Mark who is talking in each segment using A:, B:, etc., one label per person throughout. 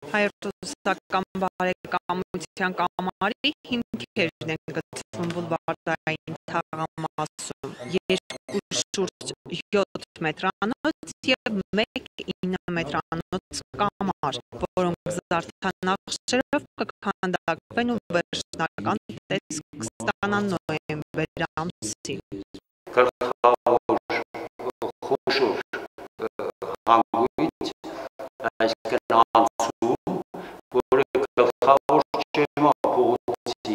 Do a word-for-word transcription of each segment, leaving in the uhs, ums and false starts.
A: Հայ-ռուսական բարեկամության կամարի հիմքերն են գտնվում բուլվարդային թաղամասում, երկու շուրջ յոթ մետրանոց և մեկ ինը մետրանոց կամար, որոնք զարդանախշերով կքանդակվեն ու վերջնական տեսք կստանան նոյեմբեր ամսին։
B: Խոշոր հանգույց, այսինքն անցում, որը գլխավոր ջերմա փողոցի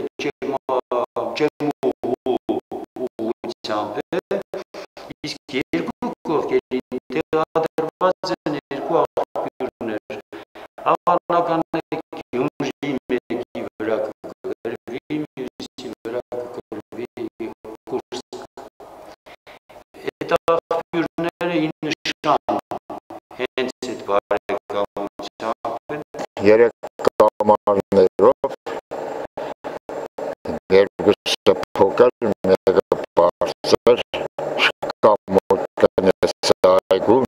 B: ջերմուղու ուղղությամբ է, իսկ երկու կողքերին տեղադրված են երկու աղբյուրներ, հավանական է Գյումրի մեկի վրա կգրվի, մյուսի վրա կգրվի Կուրսկ։ Այդ աղբյուրները նշան հենց այդ բարեկամությամբ են։
C: Երեք կամարներով, երկուսը փոքր, մեկը բարձր, շքամուտքն է Ցայգում,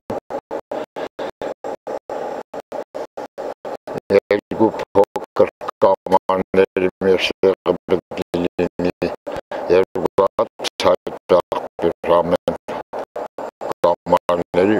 C: երկու փոքր կամանների մեջ պետք է լինի երկու հատ Ցայգ աղբյուր ամեն կամանների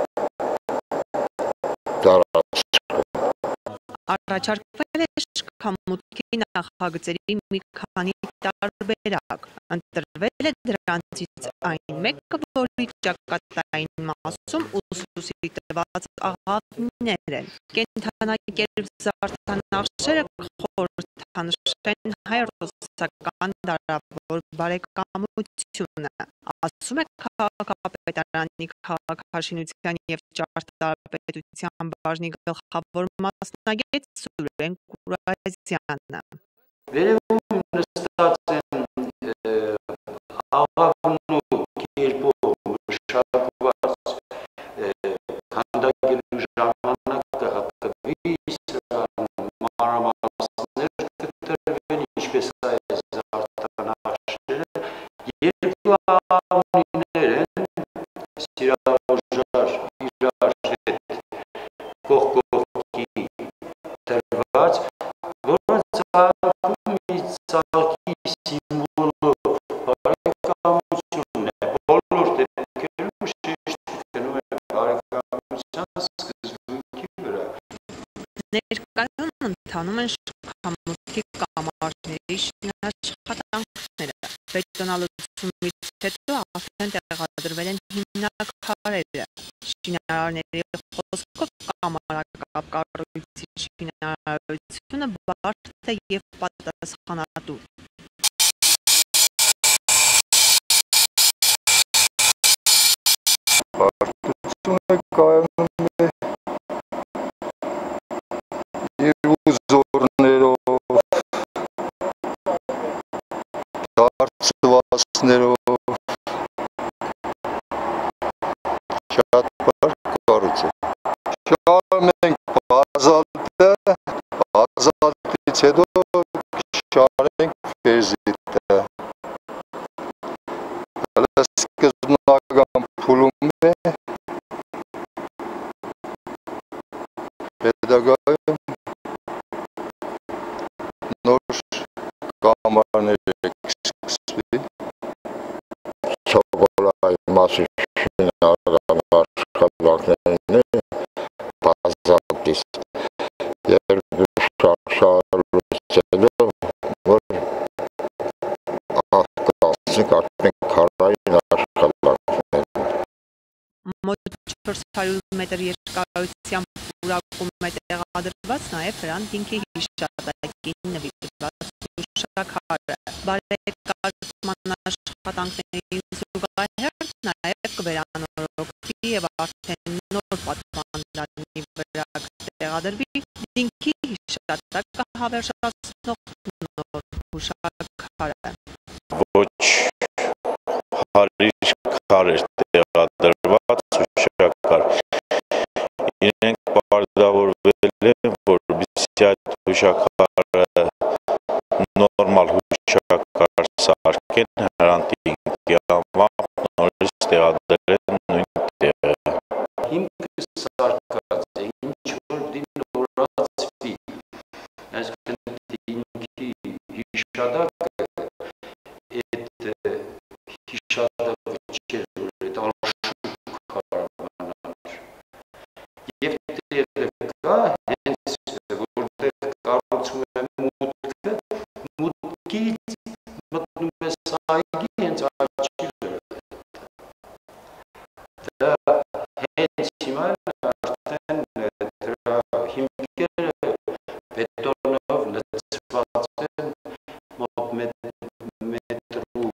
A: Առաջարկվել է շքամուտքի նախագծերի մի քանի տարբերակ, ընտրվել է դրանցից այն մեկը, որի ճակատային մասում ուսուցի տված աղավներ են։ Կենդանակերպ զարդանախշերը խորհրդանշեն հայ-ռուսական դարավոր բարեկամությունը, ասում է քաղաքապետարանի քաղաքաշինության և ճարտարապետության բաժնի գլխավոր մասնագետ Սուրեն Կուրազյանը։
B: Վերևում նստած են աղավնու կերպով մշակված քանդակելու ժամանակ կհատկվի մանրամասներ կտրվեն, ինչպես այս զարդանախշերը, երկու աղավնիներ են սիրահարժար իրար հետ կողք-կողքի տրված, որը ծաղկում մի ծաղկի սիմվոլով բարեկամությունն է, բոլոր դեպքերում շեշտ գնում է բարեկամության սկզբունքի վրա։
A: Ներկայում ընթանում են շքամուտքի կամարների շինաշխատանքները, բետոնալուծումից հետո արդեն տեղադրվել են հիմնաքարերը, շինարարների խոսքով կամարակապ կառույցի շինարարությունը բարդ է և պատասխանատու։
C: Բարդությունը կայանում է երկու զորներով, դարձվածներով, շատ բարդ կառույց է։ Շարում ենք բազալտը, բազալտից հետո շարենք ֆերզիտը։ Հələ սկզբնական փուլում է, հետագայում նոր կամարներ կսկսվի, շոկոլայի մասի շինարարական աշխատանքներն է բազալտից, երկու շարժարությունով, որ աղկացնենք արդեն քարային աշխատանքներ։
A: Մոտ չորս հարյուր մետր երկարությամբ պուրակում է տեղադրված նաև Հրանտ ինքի հիշատակին նվիրված հուշաքարը։ Բարեկարգման աշխատանքներին զուգահեռ նաև կվերանորոգվի և արդեն նոր պատվանդանի վրա կտեղադրվի ինքի հիշատակը հավերժացնող նոր հուշաքարը։
D: Ոչ հարիր քար էր տեղադրված հուշաքար։ Իրենք պարտավորվել են, որպեսզի այդ հուշաքարը նորմալ հուշաքար սարքեն, Հրանտ ինքի անվամբ նորից տեղադրել նույն տեղը։
B: Հիմքը սարկած է, ինչ որ դին Եվ դերը կա հենց որտեղ կառուցում է մուտքը, մուտքից մտնում է Ցայգի հենց աչքի վրա։ Դա հենց հիմա արդեն դրա հիմքերը բետոնով լցված են մոտ մետր ու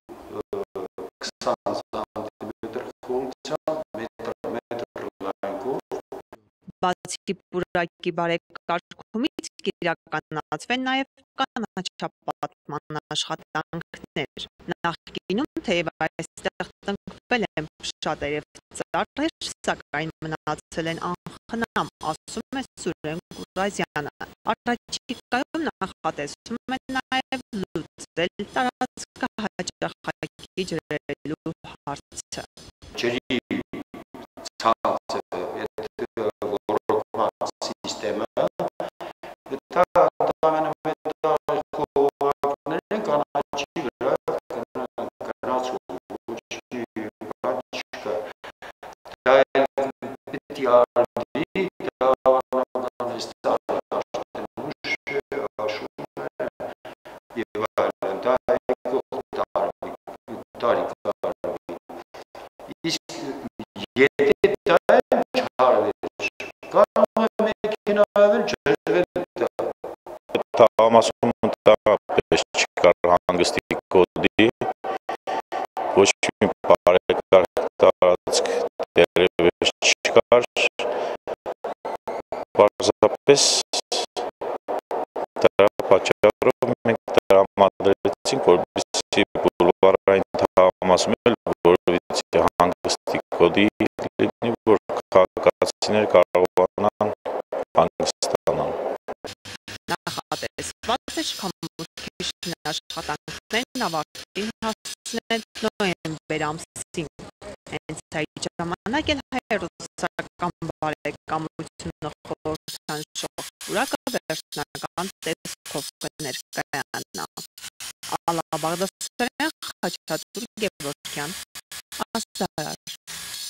B: քսան սանտիմետր խորությամբ, մետր մետր լայնքով։
A: Բացի պուրակի բարեկարգումից կիրականացվեն նաև կանաչապատման աշխատանքներ։ Նախկինում թեև այստեղ տնկվել են շատերև ծառեր, սակայն մնացել են անխնամ, ասում է Սուրեն Կուրազյանը։ Առաջիկայում նախատեսում են նաև լուծել տարածքը հաճախակի ջրելու հարցը։
B: Ջրի ցանցը, Սիստեմը դա ամենամեծ խողովակներն են կանաչի վրա գնացող ոչի բաչկա դա պետք է արդի դա անական հստակ արդեն ուշ աշուն է եւ այլն դա եկող տարի տարի իսկ եթե դա չարվի
D: Համասում ընդհանրապես չկար հանգստի կոդի, ոչ մի բարեկարգ տարածք դեռևս չկար, պարզապես դրա պատճառով մենք տրամադրեցինք, որպեսզի բուլվարային թաղամասում էլ որևիցե հանգստի կոդի լինի, որ քաղաքացիներ կարողանան հանգստանալ։
A: Նախատեսված է շքամուտքի աշխատանքներն ավարտին հասցնել նոյեմբեր ամսին։ Հենց այդ ժամանակ էլ հայ-ռուսական բարեկամությունը խորհրդանշող պուրակը վերջնական տեսքով կներկայանա։ Ալա Բաղդասարյան, Խաչատուր Գևորգյան, Աստարար։